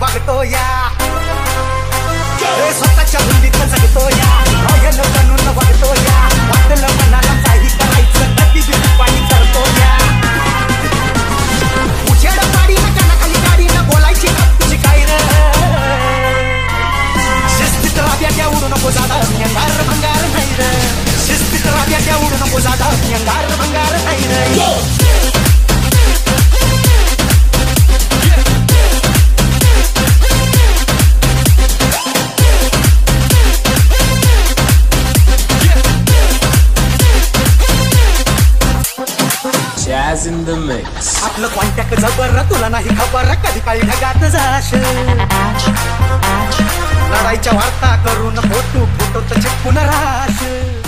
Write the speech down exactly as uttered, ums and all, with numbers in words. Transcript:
वागतो या स्वतःच्या भूमीत जगतो या रॉयल बनून वागतो या वाटलं मनाला काही करायचं कधी बी पाणी करतो या उजेड पाडी ना कानाखाली गाडी ना बोलायची तुझी काय रे शिस्तीत राब्या त्या उडू नको जादा अंगार भंगार नाही रे शिस्तीत राब्या त्या उडू नको जादा अंगार भंगार नाही रे Jazz in the mix. आपलं कॉन्टॅक्ट जबर तुला नाही खबर कधी काही ढगात जाश लढाईच्या वार्ता करून फोटो फोटो तर चिपकून राश